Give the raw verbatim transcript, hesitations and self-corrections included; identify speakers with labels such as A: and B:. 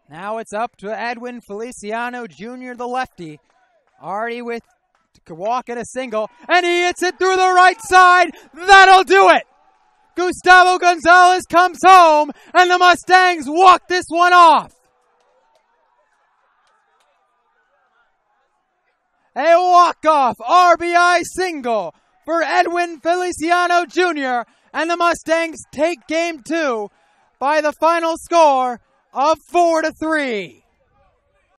A: Now it's up to Edwin Feliciano Junior, the lefty. Already with walk and a single, and he hits it through the right side. That'll do it. Gustavo Gonzalez comes home, and the Mustangs walk this one off. A walk-off R B I single for Edwin Feliciano Junior, and the Mustangs take game two by the final score of four to three.